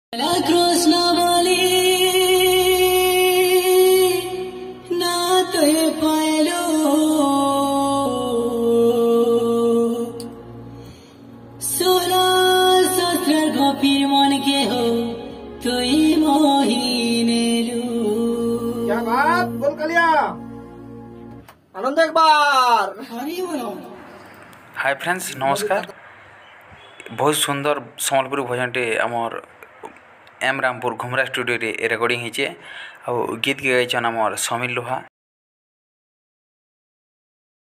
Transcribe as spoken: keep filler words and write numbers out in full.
कृष्ण बोली ना तो पायलो सोलह सत्रह गोपीर मन के हो तुई मोहिने लू। क्या बात बोल कलिया आनंद एक बार हरी बोलो। हाय फ्रेंड्स नमस्कार। बहुत सुंदर सम्बलपुरी भजन टे आमर एम रामपुर घुमरा स्टूडियो रे रेकर्डिंग होचे। आ गीत गाइछन आमर समीर लोहा।